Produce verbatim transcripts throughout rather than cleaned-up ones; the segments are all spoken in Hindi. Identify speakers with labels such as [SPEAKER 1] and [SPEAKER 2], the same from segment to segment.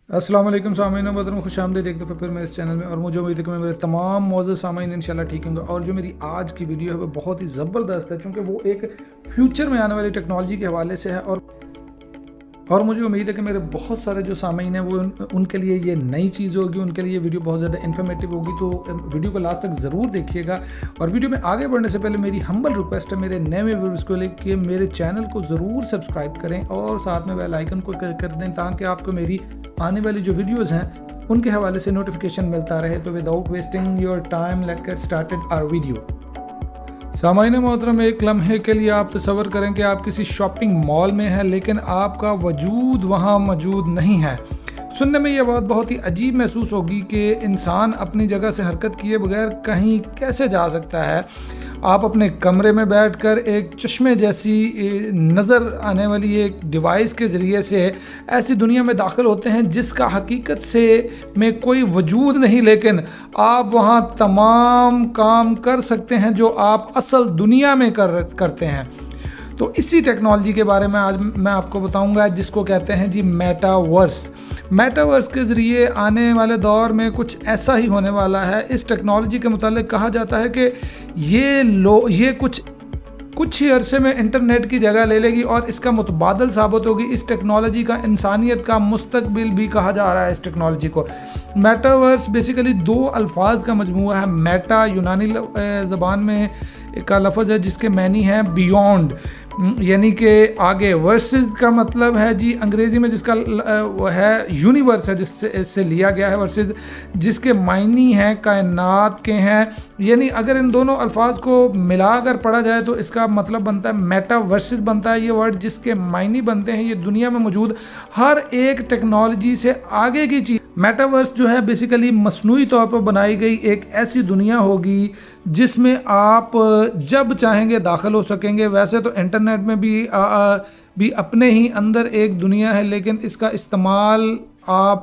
[SPEAKER 1] अस्सलाम वालेकुम सामीन बदर खुशामदीद एक दफ़ा फिर मेरे इस चैनल में। और मुझे उम्मीद है कि मैं मेरे तमाम मौजूद सामीन इंशाल्लाह ठीक होंगे। और जो मेरी आज की वीडियो है वो बहुत ही ज़बरदस्त है, क्योंकि वो एक फ्यूचर में आने वाली टेक्नोलॉजी के हवाले से है। और और मुझे उम्मीद है कि मेरे बहुत सारे जो सामीन हैं वो उन, उनके लिए ये नई चीज़ होगी, उनके लिए ये वीडियो बहुत ज़्यादा इन्फॉर्मेटिव होगी। तो वीडियो को लास्ट तक ज़रूर देखिएगा। और वीडियो में आगे बढ़ने से पहले मेरी हम्बल रिक्वेस्ट है मेरे नए व्यूअर्स को लेकर मेरे चैनल को ज़रूर सब्सक्राइब करें और साथ में बेल आइकन को कर दें, ताकि आपको मेरी आने वाली जो वीडियोज़ हैं उनके हवाले से नोटिफिकेशन मिलता रहे। तो without wasting your time let's get started our video. सामाइन मोहतरम, एक लम्हे के लिए आप तसव्वुर करें कि आप किसी शॉपिंग मॉल में हैं, लेकिन आपका वजूद वहाँ मौजूद नहीं है। सुनने में यह बात बहुत ही अजीब महसूस होगी कि इंसान अपनी जगह से हरकत किए बगैर कहीं कैसे जा सकता है। आप अपने कमरे में बैठकर एक चश्मे जैसी नज़र आने वाली एक डिवाइस के ज़रिए से ऐसी दुनिया में दाखिल होते हैं जिसका हकीकत से में कोई वजूद नहीं, लेकिन आप वहाँ तमाम काम कर सकते हैं जो आप असल दुनिया में कर करते हैं। तो इसी टेक्नोलॉजी के बारे में आज मैं आपको बताऊंगा, जिसको कहते हैं जी मेटावर्स। मेटावर्स के ज़रिए आने वाले दौर में कुछ ऐसा ही होने वाला है। इस टेक्नोलॉजी के मुतालिक कहा जाता है कि ये लो ये कुछ कुछ ही अरसे में इंटरनेट की जगह ले लेगी और इसका मुतबादल साबित होगी। इस टेक्नोलॉजी का इंसानियत का मुस्तकबिल भी कहा जा रहा है। इस टेक्नोलॉजी को मेटावर्स बेसिकली दो अल्फाज का मजमूआ है। मेटा यूनानी ज़बान में का लफ्ज़ है जिसके मैनी है बियॉन्ड, यानी कि आगे। वर्सेस का मतलब है जी अंग्रेज़ी में जिसका है यूनिवर्स है, जिससे इससे लिया गया है। वर्सेस जिसके मायनी हैं कायनात के हैं। यानी अगर इन दोनों अल्फाज को मिलाकर पढ़ा जाए तो इसका मतलब बनता है मेटा वर्सेस बनता है ये वर्ड, जिसके मायनी बनते हैं ये दुनिया में मौजूद हर एक टेक्नोलॉजी से आगे की चीज़। मेटावर्स जो है बेसिकली मसनूई तौर पर बनाई गई एक ऐसी दुनिया होगी जिसमें आप जब चाहेंगे दाखिल हो सकेंगे। वैसे तो इंटरनेट में भी आ, आ, भी अपने ही अंदर एक दुनिया है, लेकिन इसका इस्तेमाल आप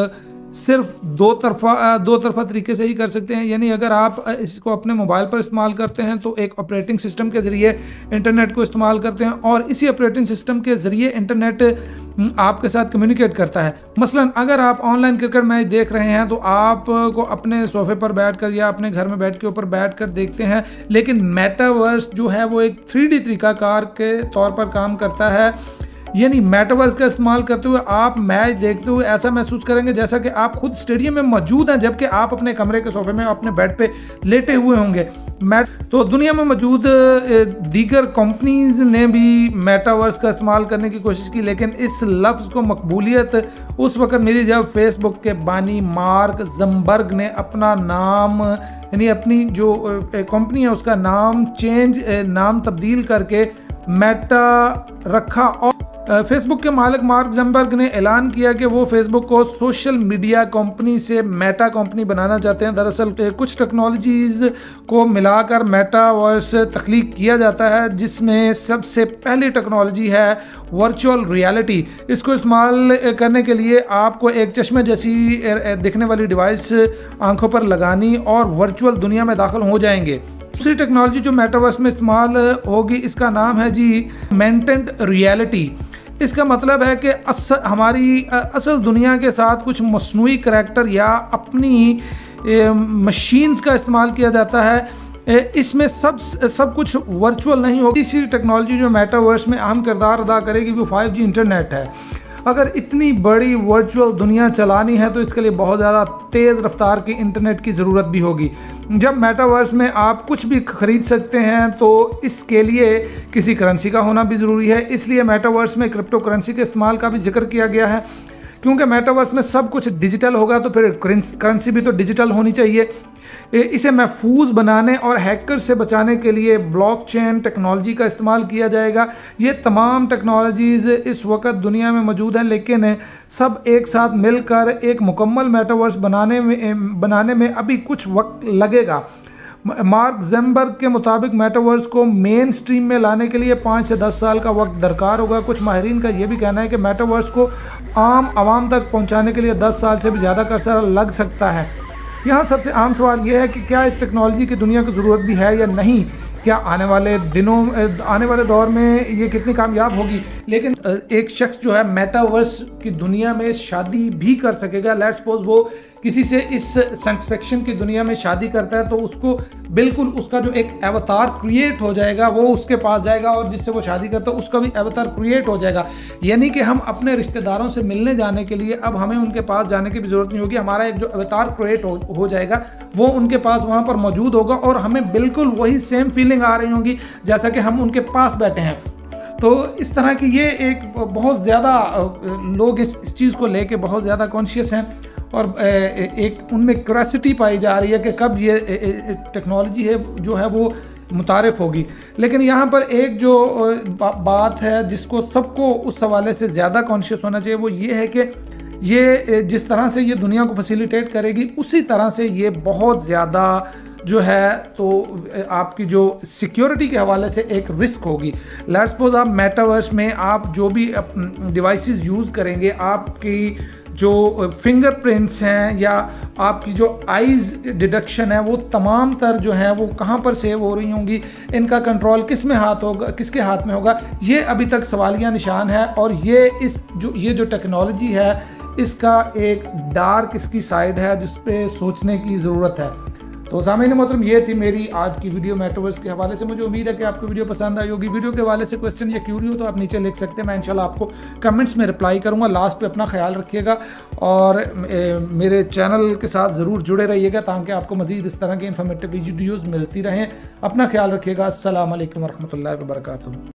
[SPEAKER 1] सिर्फ दो तरफा दो तरफा तरीके से ही कर सकते हैं। यानी अगर आप इसको अपने मोबाइल पर इस्तेमाल करते हैं तो एक ऑपरेटिंग सिस्टम के ज़रिए इंटरनेट को इस्तेमाल करते हैं, और इसी ऑपरेटिंग सिस्टम के ज़रिए इंटरनेट आपके साथ कम्युनिकेट करता है। मसलन अगर आप ऑनलाइन क्रिकेट मैच देख रहे हैं तो आपको अपने सोफे पर बैठकर या अपने घर में बैठ के ऊपर बैठकर देखते हैं, लेकिन मेटावर्स जो है वो एक थ्री डी तरीकाकार के तौर पर काम करता है। यानी मेटावर्स का इस्तेमाल करते हुए आप मैच देखते हुए ऐसा महसूस करेंगे जैसा कि आप खुद स्टेडियम में मौजूद हैं, जबकि आप अपने कमरे के सोफे में अपने बेड पे लेटे हुए होंगे। मैट तो दुनिया में मौजूद दीगर कंपनीज ने भी मेटावर्स का इस्तेमाल करने की कोशिश की, लेकिन इस लफ्ज़ को मकबूलियत उस वक्त मिली जब फेसबुक के बानी मार्क ज़करबर्ग ने अपना नाम, यानी अपनी जो कंपनी है उसका नाम चेंज नाम तब्दील करके मेटा रखा। और फेसबुक के मालिक मार्क ज़करबर्ग ने ऐलान किया कि वो फेसबुक को सोशल मीडिया कंपनी से मेटा कंपनी बनाना चाहते हैं। दरअसल कुछ टेक्नोलॉजीज़ को मिलाकर मेटावर्स तख्लीक किया जाता है, जिसमें सबसे पहली टेक्नोलॉजी है वर्चुअल रियलिटी। इसको इस्तेमाल करने के लिए आपको एक चश्मे जैसी दिखने वाली डिवाइस आंखों पर लगानी और वर्चुअल दुनिया में दाखिल हो जाएंगे। दूसरी टेक्नोलॉजी जो मेटावर्स में इस्तेमाल होगी इसका नाम है जी ऑगमेंटेड रियलिटी। इसका मतलब है कि अस, हमारी असल दुनिया के साथ कुछ मसनूई करैक्टर या अपनी मशीन्स का इस्तेमाल किया जाता है। इसमें सब सब कुछ वर्चुअल नहीं होगी। इसी टेक्नोलॉजी जो मेटावर्स में अहम किरदार अदा करेगी वो फाइव जी इंटरनेट है। अगर इतनी बड़ी वर्चुअल दुनिया चलानी है तो इसके लिए बहुत ज़्यादा तेज़ रफ्तार की इंटरनेट की ज़रूरत भी होगी। जब मेटावर्स में आप कुछ भी ख़रीद सकते हैं तो इसके लिए किसी करेंसी का होना भी ज़रूरी है। इसलिए मेटावर्स में क्रिप्टो करेंसी के इस्तेमाल का भी जिक्र किया गया है, क्योंकि मेटावर्स में सब कुछ डिजिटल होगा तो फिर करेंसी भी तो डिजिटल होनी चाहिए। इसे महफूज बनाने और हैकर से बचाने के लिए ब्लॉकचेन टेक्नोलॉजी का इस्तेमाल किया जाएगा। ये तमाम टेक्नोलॉजीज़ इस वक्त दुनिया में मौजूद हैं, लेकिन सब एक साथ मिलकर एक मुकम्मल मेटावर्स बनाने में बनाने में अभी कुछ वक्त लगेगा। मार्क ज़करबर्ग के मुताबिक मेटावर्स को मेन स्ट्रीम में लाने के लिए पाँच से दस साल का वक्त दरकार होगा। कुछ माहिरीन का यह भी कहना है कि मेटावर्स को आम आवाम तक पहुंचाने के लिए दस साल से भी ज़्यादा का अरसा लग सकता है। यहाँ सबसे आम सवाल यह है कि क्या इस टेक्नोलॉजी की दुनिया को ज़रूरत भी है या नहीं। क्या आने वाले दिनों आने वाले दौर में ये कितनी कामयाब होगी। लेकिन एक शख्स जो है मेटावर्स की दुनिया में शादी भी कर सकेगा। लेट्स सपोज वो किसी से इस साइंस फिक्शन की दुनिया में शादी करता है तो उसको बिल्कुल उसका जो एक अवतार क्रिएट हो जाएगा, वो उसके पास जाएगा और जिससे वो शादी करता है उसका भी अवतार क्रिएट हो जाएगा। यानी कि हम अपने रिश्तेदारों से मिलने जाने के लिए अब हमें उनके पास जाने की भी ज़रूरत नहीं होगी। हमारा एक जो अवतार क्रिएट हो, हो जाएगा वो उनके पास वहाँ पर मौजूद होगा और हमें बिल्कुल वही सेम फीलिंग आ रही होगी जैसा कि हम उनके पास बैठे हैं। तो इस तरह की ये एक बहुत ज़्यादा लोग इस, इस चीज़ को लेके बहुत ज़्यादा कॉन्शियस हैं और एक उनमें क्यूरियोसिटी पाई जा रही है कि कब ये टेक्नोलॉजी है जो है वो मुतारिफ होगी। लेकिन यहाँ पर एक जो बात है जिसको सबको उस हवाले से ज़्यादा कॉन्शियस होना चाहिए वो ये है कि ये जिस तरह से ये दुनिया को फैसिलिटेट करेगी उसी तरह से ये बहुत ज़्यादा जो है तो आपकी जो सिक्योरिटी के हवाले से एक रिस्क होगी। लेट्स सपोज आप मेटावर्स में आप जो भी डिवाइसेस यूज़ करेंगे, आपकी जो फिंगरप्रिंट्स हैं या आपकी जो आइज़ डिडक्शन है वो तमाम तर जो है वो कहाँ पर सेव हो रही होंगी, इनका कंट्रोल किस में हाथ होगा, किसके हाथ में होगा, ये अभी तक सवालिया निशान है। और ये इस जो ये जो टेक्नोलॉजी है इसका एक डार्क इसकी साइड है जिस पे सोचने की ज़रूरत है। तो सामईन मोहतरम, ये थी मेरी आज की वीडियो मेटावर्स के हवाले से। मुझे उम्मीद है कि आपको वीडियो पसंद आई होगी। वीडियो के हवाले से क्वेश्चन या क्यूरी हो तो आप नीचे लिख सकते हैं, मैं इंशाल्लाह आपको कमेंट्स में रिप्लाई करूंगा। लास्ट पे अपना ख्याल रखिएगा और ए, मेरे चैनल के साथ ज़रूर जुड़े रहिएगा ताकि आपको मज़ीद इस तरह की इन्फॉर्मेटिव वीडियोज़ मिलती रहें। अपना ख्याल रखिएगा। अस्सलाम वालेकुम वरहमतुल्लाहि वबरकातुहू।